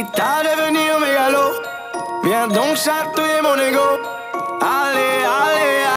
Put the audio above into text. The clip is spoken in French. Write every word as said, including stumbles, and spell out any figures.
T'as devenir mégalo. Viens donc chatouiller mon ego. Allez, allez, allez.